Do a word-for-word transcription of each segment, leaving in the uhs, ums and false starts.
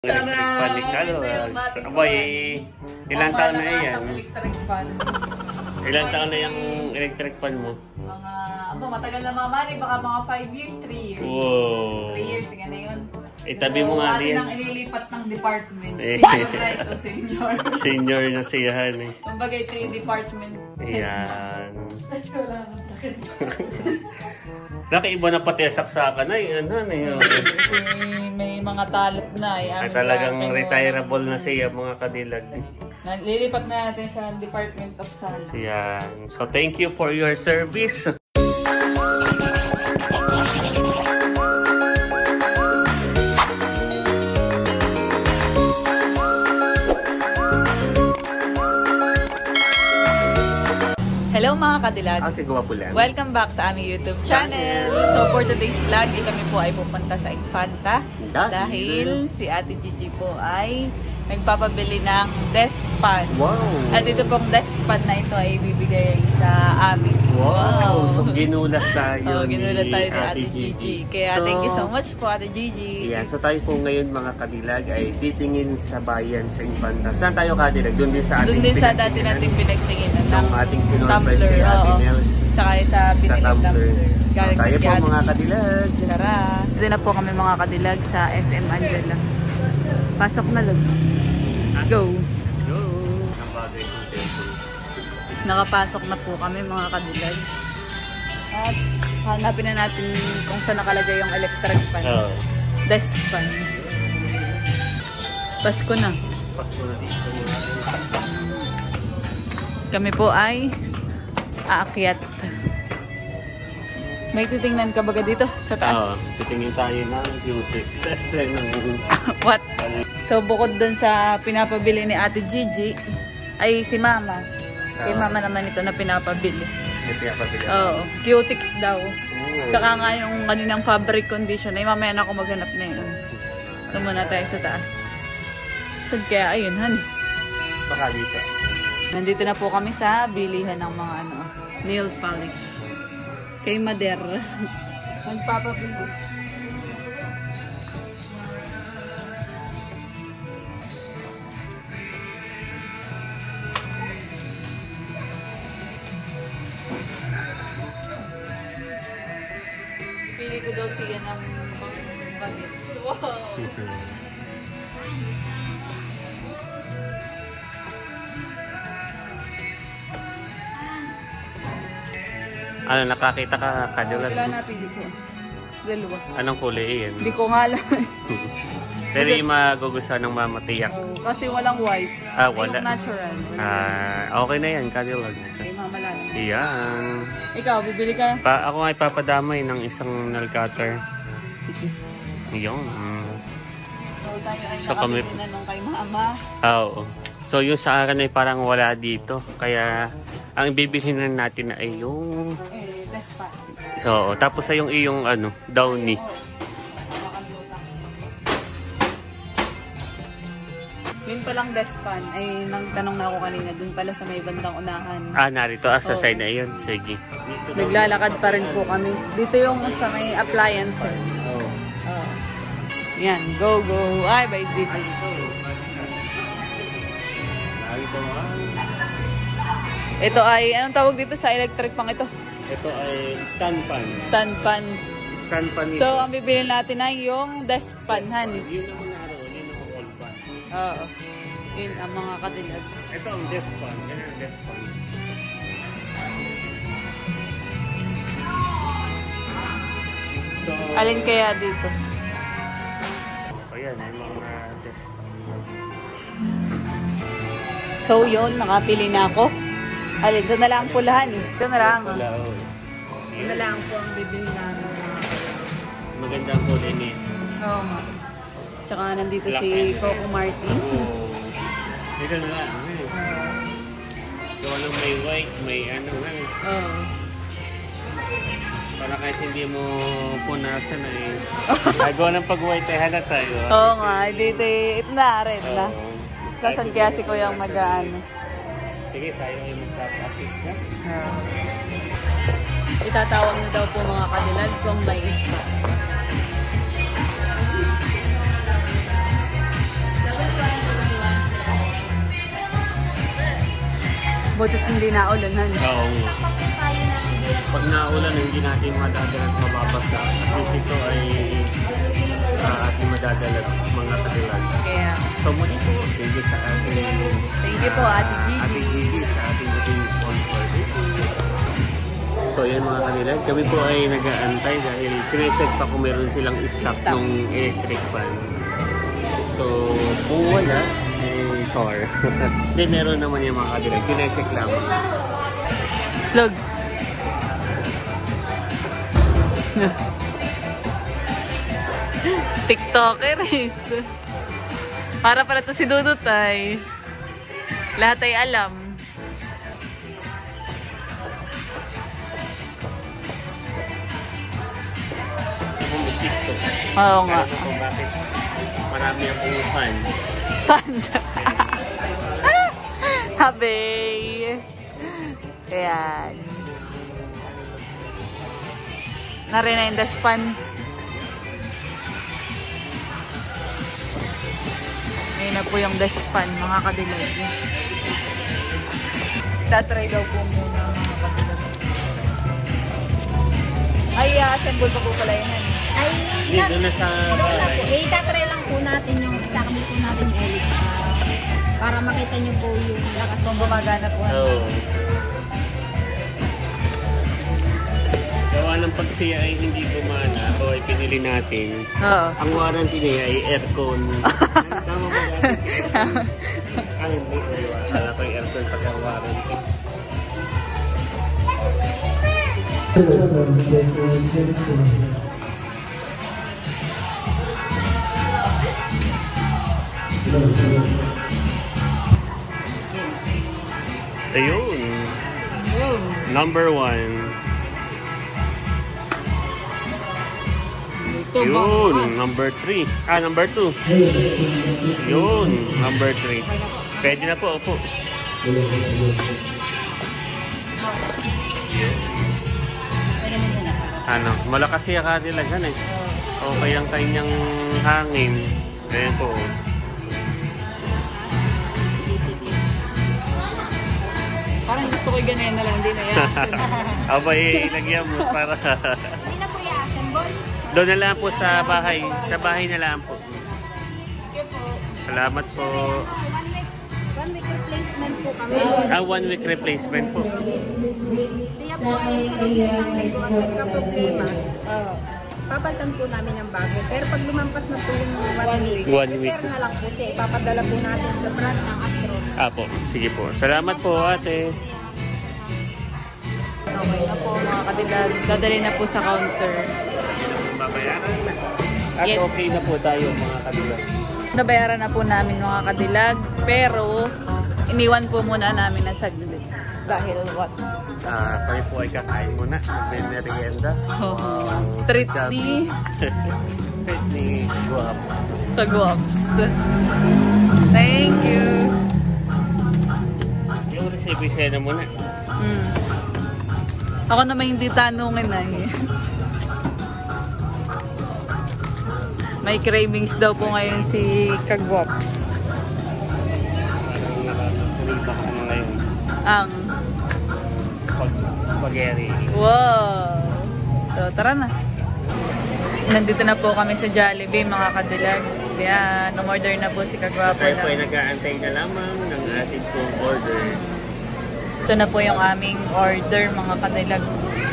Electric fan ni Carlos. Abay, ilang taon na yan? Electric fan. Ilang taon na yung electric fan mo? Mga, aba, matagal na mamari. Baka mga five years, three years. Wow. three years, nga na yun. Itabi So, mo nga atin din. ang ililipat ng department. Eh. Senior na ito, senior. Senior na siyahan eh. Kumbaga ito yung department. Ayan. Nakaiba na pati saksakan na eh. Ano na yun? Eh, may mga talot na. Eh. Ay, talagang retirable na siya mga kadilag. Lilipat na natin sa Department of Sala. Ayan. So thank you for your service. Hello mga kadilag! Ate Guwapulan. Welcome back sa aming YouTube channel. So for today's vlog, eh, kami po ay pupunta sa Infanta Dahil, dahil si Ate Gigi po ay nagpapabili ng desk fan. Wow! At ito pong desk fan na ito ay bibigay sa amin. Wow! So ginulat tayo oh, ginulat tayo ni ni Ate Gigi. Kaya so, thank you so much po Ate Gigi. Yeah, so tayo po ngayon mga kadilag ay titingin sa bayan sa Infanta. Saan tayo kadilag? Doon din sa ating Doon din sa dati nating pinagtinginan ng ating sinurprise kay tumbler. Ate Oo. Nels. Tsaka sa binilang tumbler. Galing Tayo kay po Ate mga Gigi. kadilag. Tara! Dito na po kami mga kadilag sa S M Angela. Pasok na lang. Let's go! Go! Ang bagay kong tempo. Nakapasok na po kami mga kadilag. At hanapin na natin kung saan nakalagay yung electric fan. Oo. Desk fan. Pasko na. Pasko na dito. Kami po ay aakyat. May titingnan ka baga dito sa taas? Oo. Titingin tayo ng beauty. Sester ng... What? So bukod dun sa pinapabili ni Ate Gigi, ay si Mama. Kay Mama naman ito na pinapabili. May pinapabili. Oo. Cutix daw. Oh. Tsaka nga yung kaninang fabric condition, ay mamaya na ako maghanap na yun. Doon muna tayo sa taas. So kaya ayun, han. Baka dito. Nandito na po kami sa bilihan ng mga ano, nail polish. Kay Mader. Nagpapabili. Pili ko daw siya ng bagets. Wow! Ano, nakakita ka kadilag? Kailan napili ko? Dalawa. Anong kulay yan? Hindi ko nga alam. Pero yung magugustuhan ng mama tiyak. Oh, kasi walang white. Ah, wala. Yung natural. Wala. Ah, okay na yan, kadilag. Kay Mama lang. Iyan. Ikaw, bibili ka? Pa ako nga ipapadamay ng isang nail cutter. Sige. Iyon. Mm. So, tayo ay So, kami- nakabili na nung kay Mama. Ah, oo. So yung sa akin ay parang wala dito. Kaya ang ibibilhin na natin ay yung... Eh, best pa. So, tapos ay yung iyong ano, downy. Yun palang desk fan. Ay, nagtanong na ako kanina. Dun pala sa may bandang unahan. Ah, narito. Ah, sa Oo. side na yun. Sige. Naglalakad pa rin po kami. Dito yung sa may appliances. Oh. Oh. Yan. Go, go. Ay, by dito. Ito ay, anong tawag dito sa electric pang ito? Ito ay stand fan. Stand fan. Stand fan ito. So, ang bibili natin ay yung desk fan, han. Yun naman naroon. Yun ang all fan. Oo. Yun ang mga kadilag. Ito ang desk fan. Yan ang desk fan. So, Alin kaya dito? o yan ay mga desk fan. So, yun. Nakapili na ako. Alin, ito na lang ang pulahan eh. Ito na lang. Wala, oh. Ito na lang po ang bibili namin. Magandang kulay nito. Oo nga. Tsaka nandito Black si and- Coco Martin. Oh. Ito na lang. Eh. Gawa ng may white, may ano nga. Eh. Oo. Para kahit hindi mo punasan ay nagawa ng pag-white ay halata tayo. Oo nga. Dito eh. Ito na rin na. Oo. Sasan kaya si Kuya ang mag-ano. Sige, tayo ay magpapa-assist ka. Oo. Itatawag na daw po mga kadilag kung may ispa. Butit hindi naulan, han. Oo nga. Pag naulan, hindi natin madadala at mababasa. At least ito ay uh, ating madadala mga kadilags. Kaya, So muli po, thank you sa ating thank you po, Ate uh, Gigi. Ate Gigi sa ating ating sponsor. So yan mga kanilag, kami po ay nag-aantay dahil sinecheck pa kung meron silang stock Stock. ng electric fan. So kung wala, eh, char. Hindi, meron naman yung mga kanilag. Sinecheck lang. Vlogs. TikToker is. Para pala to si Dudut ay. Lahat ay alam. Kung may TikTok. Oo nga. Alam mo kung bakit marami akong fan. Panja. Habay. Ayan. Narinig the span. Ngayon na po yung despan, mga kadilag. Tatry daw po muna, mga kadilag. Ay, uh, assemble pa po pala yun. Ay, Dito na sa bahay. eh, itatry lang po natin yung, itakabit po natin yung L E D ah, para makita nyo po yung lakas Kung gumagana po. Oo. Gawa ng pagsiya ay hindi gumana o ay pinili natin. Oo. Ang warranty niya ay aircon. Tama ba dati? Ah, hindi. Akala ko yung aircon pag ang warranty. Ayun. Yun. Number one. Ito, Yun. bangka. Number three. Ah, number two. Yun. Number three. Pwede na po. Opo. Yun. Ano, malakas siya kadilagan eh. Okay ang kanyang hangin. Ayan po. Parang gusto ko yung ganyan na lang din na yan. Abay, ilagyan mo para... Hindi na po i-assemble. Doon na lang po sa bahay. Sa bahay na lang po. Salamat po. One week, one week replacement po kami. Ah, one week replacement po. Siya po ay sa loob ng isang linggo at nagka-problema. Papalitan po namin ng bago. Pero pag lumampas na po yung one week, One week. repair na lang po siya. Ipapadala po natin sa brand ng Astro. Ah po, sige po. Salamat po ate. Okay na po, mga kadilag. Dadali na po sa counter. Babayaran na. At Yes. okay na po tayo mga kabilang. Nabayaran na po namin, mga kadilag. Pero, iniwan po muna namin na saglit. Dahil what? Ah, kami po ay kakain muna. May-merienda. Oh, treat ni Treat ni Guaps. sa Guaps. Thank you. Yung recipe siya na muna. Hmm. Ako naman hindi tanungin na eh. May cravings daw po ngayon si Kagwaps. Parang nakatulipak ko na ngayon. Ang Spag spaghetti. wow! So, tara na. Nandito na po kami sa Jollibee, mga kadilag. Yan, umorder na po si Kagwapo. Tayo po ay na. nag-aantay na lamang ng ating pong order. Ito na po yung aming order, mga kadilag.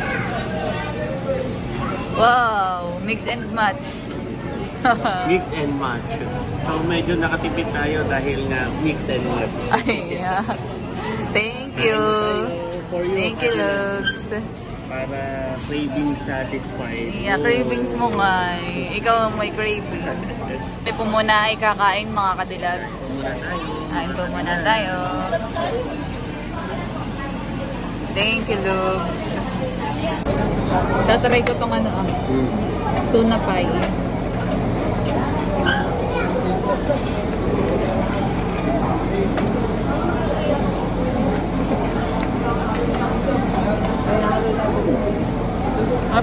Wow! Mix and match. Mix and match. So medyo nakatipid tayo dahil nga mix and match. Ay, yeah. Thank you. For you, Thank you, Ate Lugs. Para craving satisfied. Yeah, cravings mo nga. eh. Ikaw ang may cravings. Ito po muna ay kakain, mga kadilag. Muna tayo. Kain po muna tayo. Thank you, Lugs. Tatry ko itong ano, ah, Hmm. tuna pie. Up.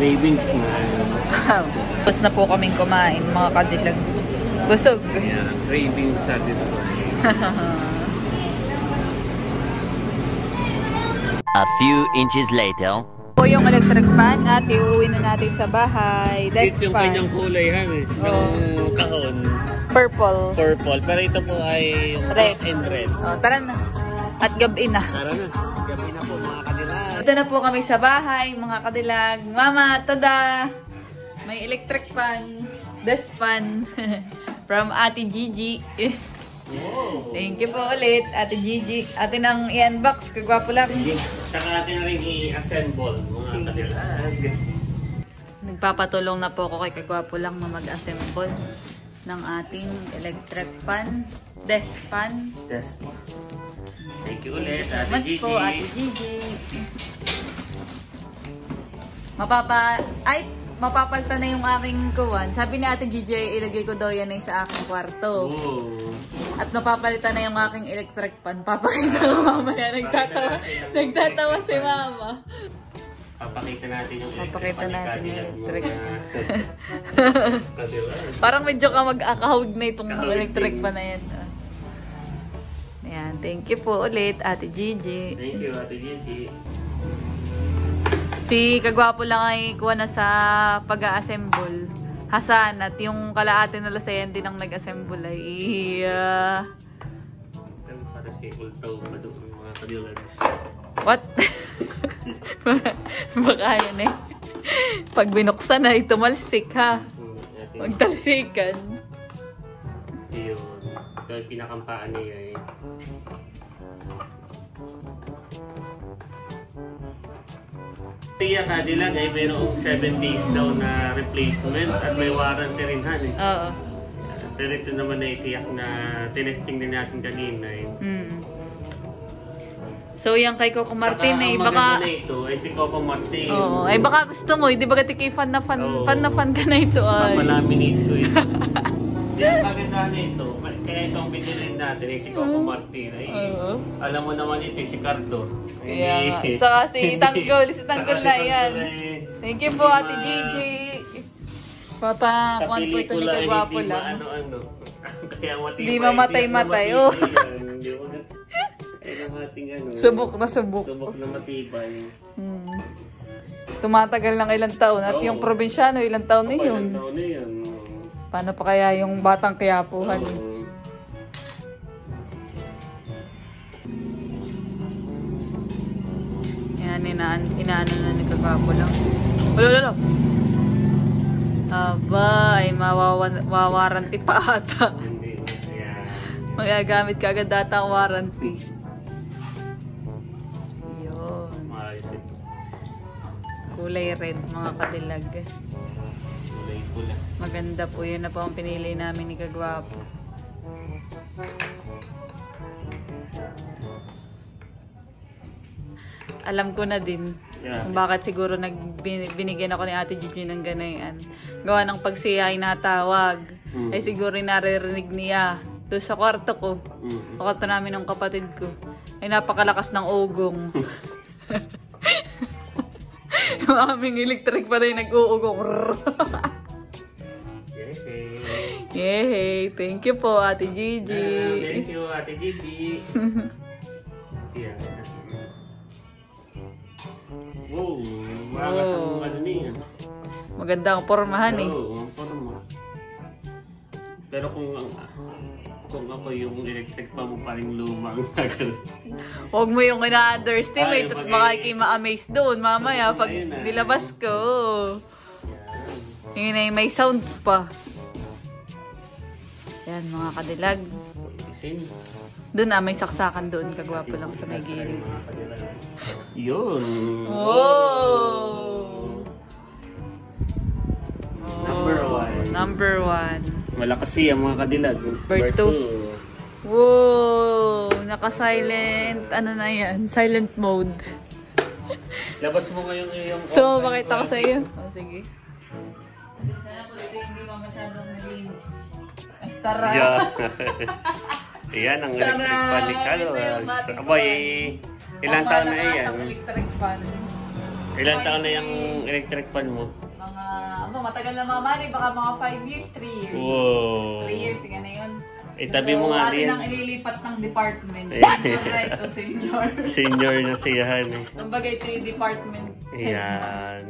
Cravings nga. Tapos na po kaming kumain, mga kadilag. Busog. Yeah, cravings satisfied. A few inches later. Po yung electric fan at iuwi na natin sa bahay. Desk Ito yung fan. kanyang kulay han eh. Yung kahon. Purple. Purple. Pero ito po ay yung Red. and red. Oh, tara na. At gabi na. Tara na. Gabi na po mga kadilag. Ito na po kami sa bahay, mga kadilag. Mama, tada! May electric fan. Desk fan. From Ate Gigi. Wow. Thank you po ulit, Ate Gigi. Atin ang i-unbox. Kagwapo lang. Saka natin na rin i-assemble mga kadilag. Nagpapatulong na po ako kay Kagwapo lang na mag-assemble ng ating electric fan, desk fan. Desk. Thank you ulit, Ate Much Gigi. po, Ate Gigi. Mapapa... Ay! Mapapalta na yung aking kuwan. Sabi ni Ate Gigi, ilagay ko daw yan ay sa aking kwarto. Oh. At napapalitan na yung aking electric fan. Papakita ko mamaya. Nagtatawa. Nagtatawa si Mama. Papakita natin yung electric Papakita fan ni natin yung Cadillac, electric. mga Cadillac. Parang medyo ka mag-akahawig na itong Kahawig electric din. fan na yan. Ayan. Thank you po ulit, Ate Gigi. Thank you, Ate Gigi. Si Kagwapo lang ay kuha na sa pag-a-assemble. Hasan at yung kalaate na lasayan din ang nag-assemble ay uh, Para si Ultaw pa doon mga Cadillacs. what? Baka yan eh. Pag binuksan ay tumalsik ha. Magtalsikan. Yun. Ito yung pinakampaan niya eh. Siya Cadillac ay mayroong seven days daw na replacement at may warranty rin han eh. Oo. Pero ito naman ay tiyak na tinesting din natin kanina eh. Mm. So yan kay Coco Martin Saka eh. ang Baka... maganda na ito ay si Coco Martin. Oo. Ay baka gusto mo. Di ba gati fan na fan, Oo. fan na fan ka na ito ay. Papalaminate ko eh. Di ang maganda na ito. Kaya itong binili natin ay si Coco Martin. Ay, Oo. alam mo naman ito, si Cardo. Kaya nga. Saka si Tanggol, si Tanggol na yan. Thank you po, Ate Gigi. Pata, kuhan po ito ni Kagwapo lang. Ano-ano. Kaya matibay. Di mamatay-matay, oh. Hindi mo na. Ay namating ano. Subok na subok. Subok na matibay. Hmm. Tumatagal ng ilang taon. At Oo. yung probinsyano, ilang taon na Kapag yun. ilang taon na yan. Paano pa kaya yung batang Quiapuhan? Oo. Yan, inaan, inaano na ni Kagwapo lang. Lolo, lolo. Aba, ay mawawaranty pa ata. Hindi. Yan. Magagamit ka agad data ang warranty. Yun. Maayos ito. Kulay red, mga kadilag. Kulay pula. Maganda po, yun na po ang pinili namin ni Kagwapo. Alam ko na din Yeah. kung bakit siguro nagbinigyan ako ni Ate Gigi ng ganayan. Gawa ng pag siya ay natawag, Mm. ay siguro naririnig niya doon sa kwarto ko. Mm. Sa kwarto namin ng kapatid ko. Ay napakalakas ng ugong. Yung aming electric pa rin nag-uugong. Yes, Yay! Thank you po, Ate Gigi. Uh, thank you, Ate Gigi. Yeah. Wow, magas ang ano niya. Maganda ang pormahan eh. Oo, ang forma. Pero kung kung ako yung electric pa mo pa rin lumang tagal. Huwag mo yung ina-underestimate Ay, at mag- baka kayo ma-amaze doon mamaya pag Ayun na. dilabas ko. Yan. Yun ay may sounds pa. Yan mga kadilag. Isin. Doon na may saksakan doon. Kagwapo lang sa may gilid. Yun. Oh! Number one. Number one. Malakas siya mga kadilag. Number two. Wow! Naka-silent. Ano na yan? Silent mode. Labas mo ngayon yung... So, makita ko sa iyo. Oh, sige. Sana po dito hindi pa masyadong nalinis. Ay, tara! Yeah. Ayan ang electric Tara! fan ni Ito yung Carlos. ating Abay, fan. ilang taon na Pangmalakas yan? ang electric fan. Ilan taon na yung electric fan mo? Mga, ano, matagal na mga mani, baka mga five years, three years. Wow. three years, sige na yun. Itabi so, mo nga atin din. ang ililipat ng department. Senior na ito, senior. Senior na siyahan. Kumbaga ito yung department. Yan.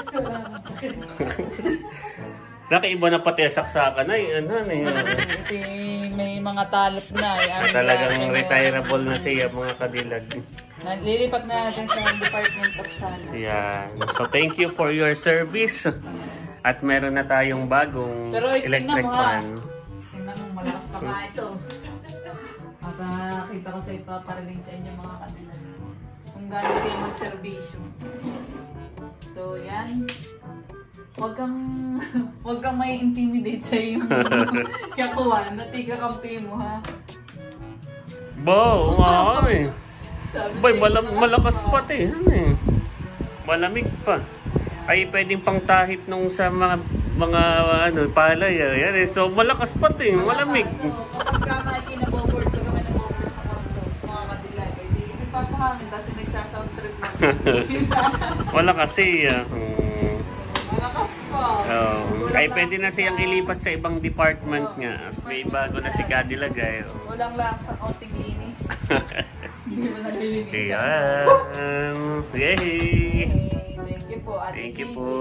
Nakaiba na pati saksakan ay ano na yun. Ito yung may mga talot na. Eh. Ang Talagang ano, retirable na siya mga kadilag. Nalilipat na natin sa department of sana. Yan. So thank you for your service. At meron na tayong bagong Pero ito electric na mo ha. fan. Tingnan mo, malakas pa nga ito. Papakita ko sa ito, paraling sa inyo mga kadilag. Kung gaano kayo mag-servisyo. So yan. Huwag kang, huwag kang may intimidate sa iyong kakuha. Natika kampi mo ha. Bo, wow eh. Sabi Boy, sa'yo, malam malakas pati. Ano eh. Malamig pa. Ay, pwedeng pangtahip nung sa mga mga ano, palay. Yan eh. So, malakas pati. Malamig. So, kapag ka makikinaboboard ka kami ng boboard sa kwarto, mga kadilag, hindi nagpapahang, tapos nagsasound trip na. Wala kasi. Uh, um, Malakas pa. oh. Ay, pwede na siyang ilipat sa ibang department nga. At may bago na si Cadillac eh. Walang lang sa kaunting linis. Hindi mo nalilinis. Ayan. Yay! Okay, thank you po, Ate Thank you Gigi. po.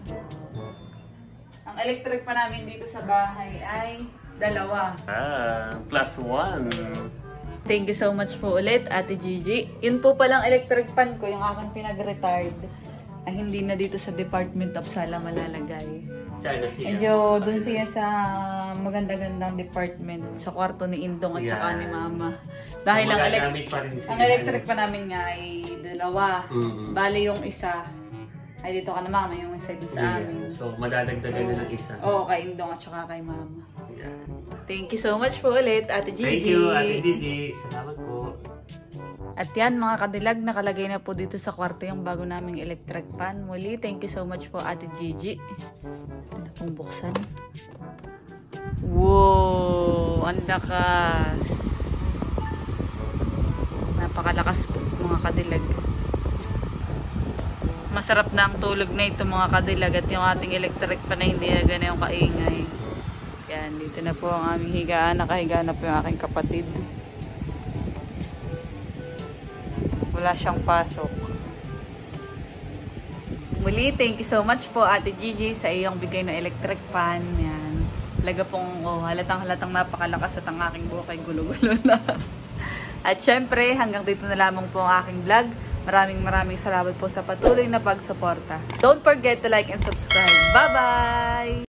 Ang electric pa namin dito sa bahay ay dalawa. Ah, plus one. Thank you so much po ulit, Ate Gigi. Yun po palang electric fan ko, yung aking pinag-retired, ay hindi na dito sa Department of Sala malalagay. Sana siya. Medyo dun siya sa maganda-gandang department, sa kwarto ni Indong at saka Yan. ni Mama. Dahil ang, elec Magagamit pa rin siya. ang electric pa namin nga ay dalawa. Mhm. Bali yung isa, ay dito ka na Mama, yung isa din sa amin. Yeah. So, madadagdagan na ng isa. Oo, kay Indong at saka kay Mama. Yeah. Thank you so much po ulit, Ate Gigi. Thank you, Ate Gigi. Salamat po. At yan mga kadilag, nakalagay na po dito sa kwarto yung bago naming electric fan. Muli, thank you so much po Ate Gigi. Ito na pong buksan. Wow! Ang lakas! Napakalakas po mga kadilag. Masarap na ang tulog na ito mga kadilag at yung ating electric fan na hindi na gana yung kaingay. Yan, dito na po ang aming higaan. Nakahiga na po yung aking kapatid. Wala siyang pasok. Muli, thank you so much po Ate Gigi sa iyong bigay na electric fan. Yan. Talaga pong oh, halatang-halatang napakalakas at ang aking buhok ay gulo-gulo na. At syempre, hanggang dito na lamang po ang aking vlog. Maraming maraming salamat po sa patuloy na pagsuporta. Don't forget to like and subscribe. Bye-bye!